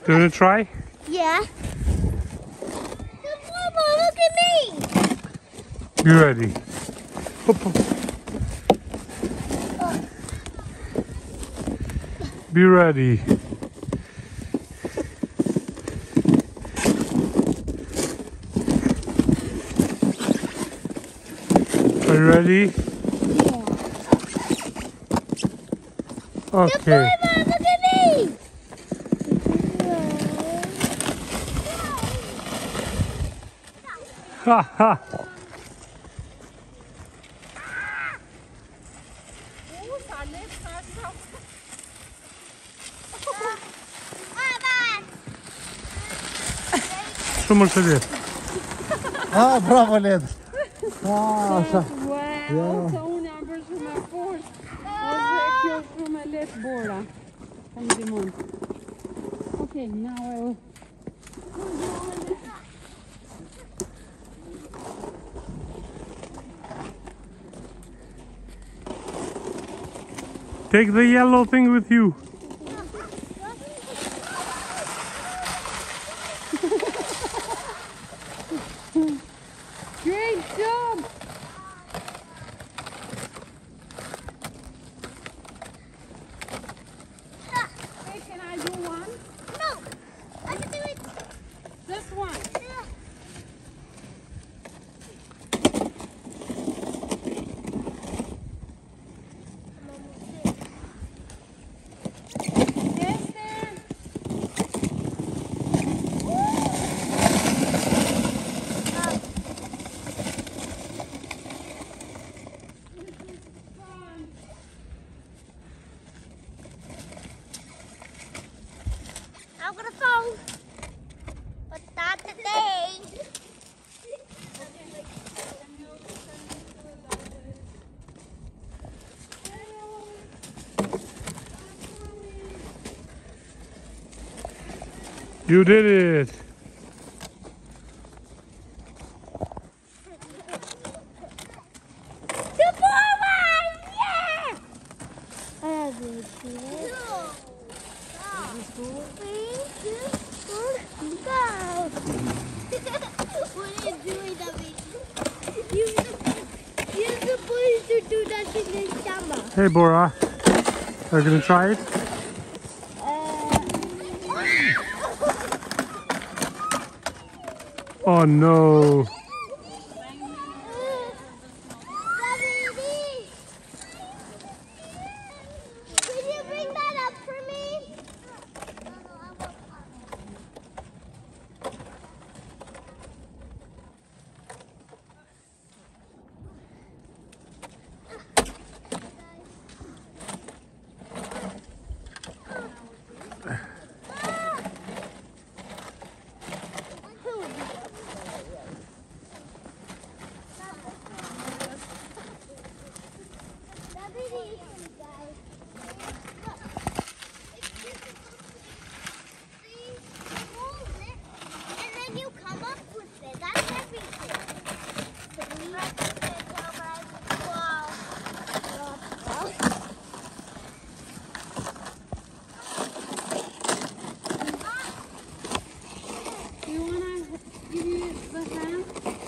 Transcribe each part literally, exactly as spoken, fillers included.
Do you want to try? Yeah. Mama, look at me. Be ready. Hop, hop. Be ready. Are you ready? Yeah. Okay. Mama, look at me. Ha ha. Що можеш лет? Ah, bravo, Led. Ah, Wow, so numbers from my force. Was from my left border. Come the moon. Okay, now I will. Take the yellow thing with you. Great job! Hey, can I do one? No. I can do it. Just one. Yeah. Yes, there. I'm gonna fall. But not today. You did it. The ball one! Yeah! I have it. Three, two, one, go! What are you doing, David? You, you're supposed to do that in the summer. Hey, Bora. Are you gonna try it? Oh no. Can you bring that up for me? You wanna give you the hand?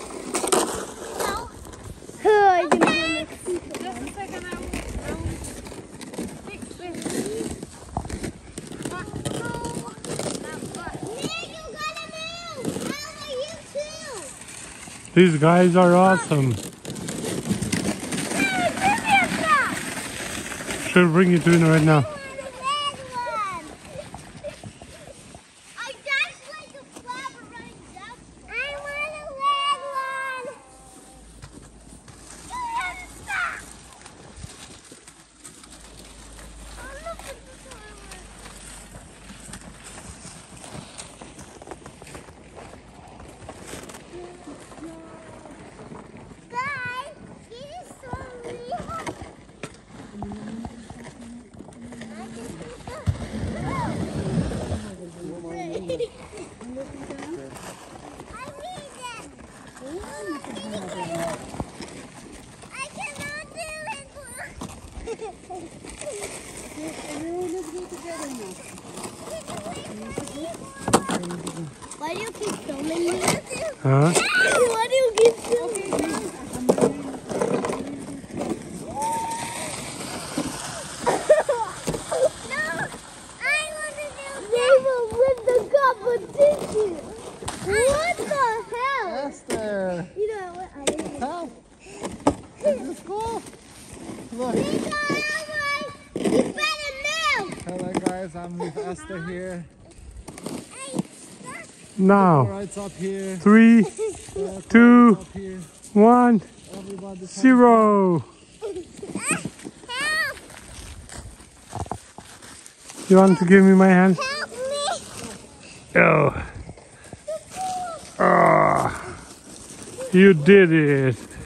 Just a second, I will, I will fix this. These guys are awesome. Should bring you to it right now. Huh? What do you give to No, I want to do They will win the competition. What the hell? Esther! You know what? I didn't Help! Is this cool? Look. It's better now. Hello guys, I'm with Esther here. Now, Rides up here. three, Uh, two, up here. one, Everybody zero. Help! You want to give me my hand? Help me! Oh. Ah. You did it.